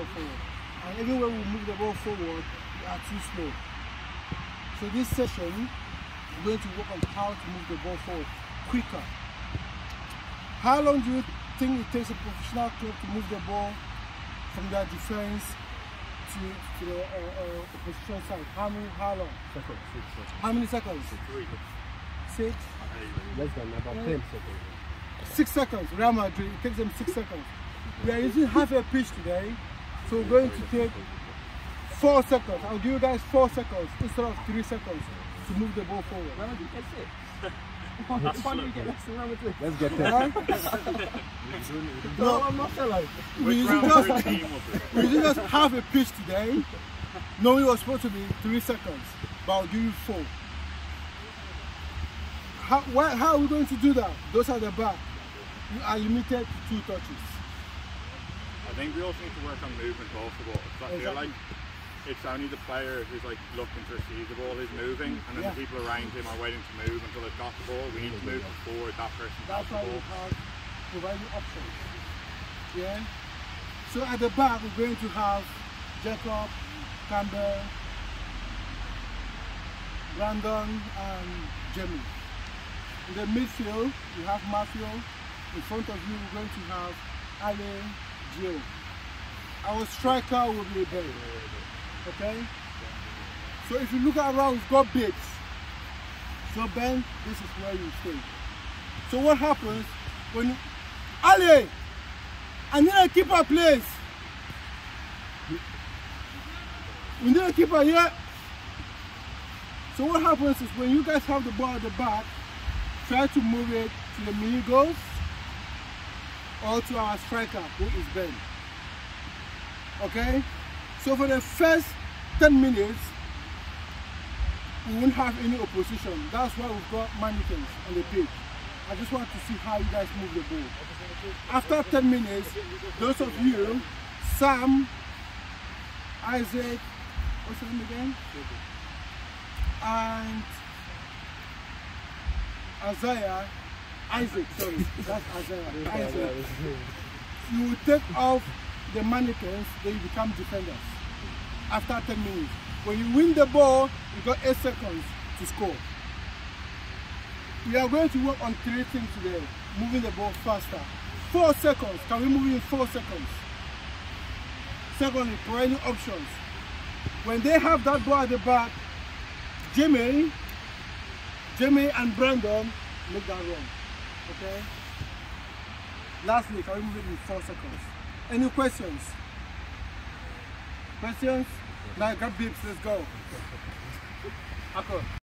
ball forward. And everywhere we move the ball forward, we are too slow. So this session, we're going to work on how to move the ball forward quicker. How long do you think it takes a professional club to move the ball from their defense to the opposition side? How long? Seconds, 6 seconds. How many seconds? 3. 6? Less than about 10 seconds. 6 seconds. Real Madrid, it takes them 6 seconds. We are using half a pitch today, so we're going to take 4 seconds. I'll give you guys 4 seconds instead of 3 seconds to move the ball forward. Why don't you get 6? Why don't you get less than Real Madrid? Let's get 10. No, I'm not sure. we're using just half a pitch today. No, it was supposed to be 3 seconds, but I'll give you 4. How are we going to do that? Those are the back. You are limited to 2 touches. I think we also need to work on movement also, but I feel like it's only the player who's like looking to receive the ball who's moving, and then the people around him are waiting to move until they've got the ball. We need to move before that person has That's the why we ball. have providing options. Yeah. So at the back we're going to have Jacob, Campbell, Brandon, and Jamie. In the midfield you have Matthew. In front of you we're going to have Ali, Joe. Our striker will be Ben. Okay? So if you look around, we've got Babes. So Ben, this is where you stay. So what happens when Ali, I need a keeper, please. We need a keeper here. So what happens is when you guys have the ball at the back, try to move it to the mini goals or to our striker, who is Ben. Okay? So for the first 10 minutes, we won't have any opposition. That's why we've got mannequins on the pitch. I just want to see how you guys move the ball. After 10 minutes, those of you, Sam, Isaac, what's his name again? And Isaac, that's Isaiah. Isaac. You will take off the mannequins, then you become defenders. After 10 minutes. When you win the ball, you got 8 seconds to score. We are going to work on 3 things today. Moving the ball faster. 4 seconds. Can we move in 4 seconds? Secondly, providing options. When they have that ball at the back, Jimmy and Brandon make that run. Okay? Lastly, can we move it in 4 seconds? Any questions? Questions? Now grab Bips, let's go. Akko.